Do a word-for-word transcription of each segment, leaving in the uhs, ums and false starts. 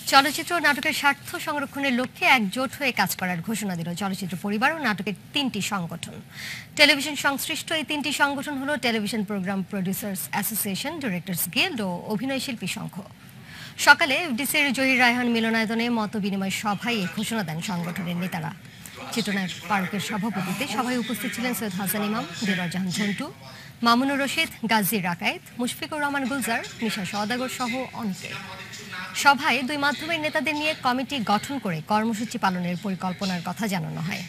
চলচ্চিত্র ও নাটকের স্বার্থ সংরক্ষণের লক্ষ্যে একজোট হয়ে কাজ করার ঘোষণা দিল চলচ্চিত্র পরিবার ও নাটকের তিনটি সংগঠন। টেলিভিশন সংশ্লিষ্ট এই তিনটি সংগঠন হলো television programme producers association, directors guild ও অভিনয় শিল্পী সংঘ। সকালে এফডিসির জহির রায়হান মিলনায়তনে মত বিনিময় সভায় এই ঘোষণা দেন সংগঠনের নেতারা। চিত্রনায়ক ফারুকের সভাপতিত্বে সভায় উপস্থিত ছিলেন সৈয়দ হাসান ইমাম, দেলোয়ার জাহান ঝন্টু, মামুনুর রশিদ, গাজী রাকায়েত, মুশফিকুর রহমান গুলজার, নিশা সওদাগর সহ অনেকে। সভায় দুই মাধ্যমের নেতাদের নিয়ে কমিটি গঠন করে কর্মসূচি পালনের পরিকল্পনার কথা জানানো হয়।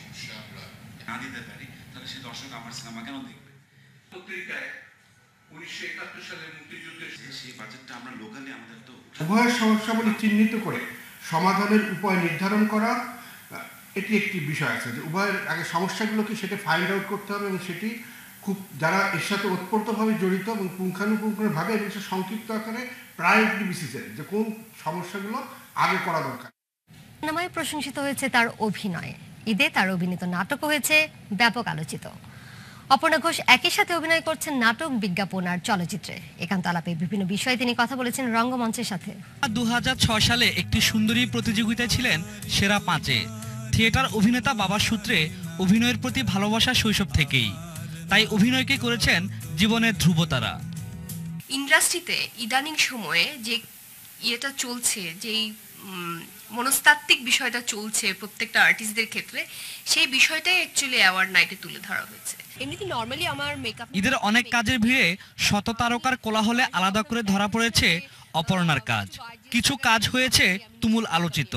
উভয় সমস্যাগুলি চিহ্নিত করে সমাধানের উপায় নির্ধারণ করা, এটি একটি বিষয় আছে যে উভয়ের আগে সমস্যাগুলোকে সেটা ফাইন্ড আউট করতে হবে এবং সেটি খুব যারা এর সাথে ওতপ্রোতভাবে জড়িত এবং পুঙ্খানুপুঙ্খভাবে এবং সংক্ষিপ্ত আকারে প্রায়োরিটি বেসিসে যে কোন সমস্যাগুলো আগে করা দরকার। নামায় প্রশংসিত হয়েছে তার অভিনয়। ঈদে তার অভিনীত নাটকও হয়েছে ব্যাপক আলোচিত। অপর্ণা ঘোষ একই সাথে অভিনয় করছেন নাটক, বিজ্ঞাপন আর চলচ্চিত্রে। একান্ত আলাপে বিভিন্ন বিষয়ে তিনি কথা বলেছেন রঙ্গমঞ্চের সাথে। দু হাজার ছয় সালে একটি সুন্দরী প্রতিযোগিতায় ছিলেন সেরা পাঁচে। থিয়েটার অভিনেতা বাবার সূত্রে অভিনয়ের প্রতি ভালোবাসা শৈশব থেকেই, তাই অভিনয়কে করেছেন জীবনের ধ্রুবতারা। ইন্ডাস্ট্রিতে ইদানিং সময়ে যে ইয়েটা চলছে, যেই মনস্তাত্ত্বিক বিষয়টা চলছে প্রত্যেকটা আর্টিস্টদের ক্ষেত্রে, সেই বিষয়টাই অ্যাকচুয়ালি অ্যাওয়ার্ড নাইটে তুলে ধরা হয়েছে। এমনিতে নর্মালি আমার মেকআপ ঈদের অনেক কাজের ভিড়ে শত তারকার কোলাহলে আলাদা করে ধরা পড়েছে অপর্ণার কাজ। কিছু কাজ হয়েছে তুমুল আলোচিত।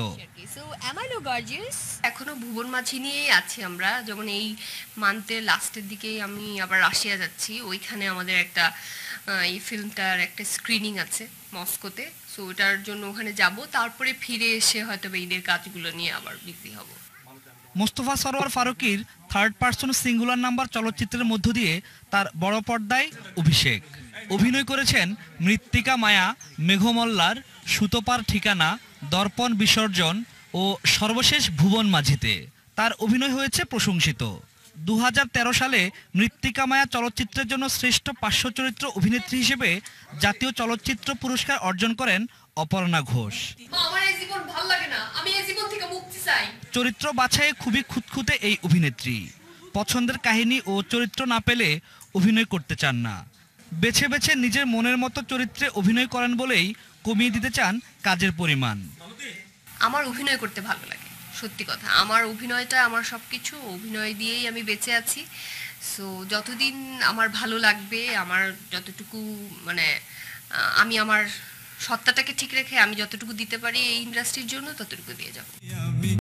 এখনো ভুবন মাঝি নিয়েই আছি আমরা। যখন এই মান্থের লাস্টের দিকে আমি আবার রাশিয়া যাচ্ছি, ওইখানে আমাদের একটা এই ফিল্মটার একটা স্ক্রিনিং আছে মস্কোতে, সো ওটার জন্য ওখানে যাব। তারপরে ফিরে এসে হয়তো ঈদের কাজগুলো নিয়ে আবার বিজি হব। মোস্তফা সরোয়ার ফারুকীর থার্ড পার্সন সিঙ্গুলার নাম্বার চলচ্চিত্রের মধ্য দিয়ে তার বড় পর্দায় অভিষেক। অভিনয় করেছেন মৃত্তিকা মায়া, মেঘমল্লার, সুতোপার ঠিকানা, দর্পণ বিসর্জন ও সর্বশেষ ভুবন মাঝিতে। তার অভিনয় হয়েছে প্রশংসিত। দু হাজার তেরো সালে মৃত্তিকা মায়া চলচ্চিত্রের জন্য শ্রেষ্ঠ পার্শ্ব চরিত্র অভিনেত্রী হিসেবে জাতীয় চলচ্চিত্র পুরস্কার অর্জন করেন অপর্ণা ঘোষ। চরিত্র বাছাইয়ে খুবই খুঁতখুঁতে এই অভিনেত্রী। পছন্দের কাহিনী ও চরিত্র না পেলে অভিনয় করতে চান না। বেছে বেছে নিজের মনের মতো চরিত্রে অভিনয় করেন বলেই কমিয়ে দিতে চান কাজের পরিমাণ। আমার অভিনয় করতে ভালো লাগে, সত্যি কথা। আমার অভিনয়টা আমার সবকিছু, অভিনয় দিয়েই আমি বেঁচে আছি। সো যতদিন আমার ভালো লাগবে, আমার যতটুকু মানে আমি আমার সত্তাটাকে ঠিক রেখে আমি যতটুকু দিতে পারি এই ইন্ডাস্ট্রির জন্য ততটুকু দিয়ে যাব।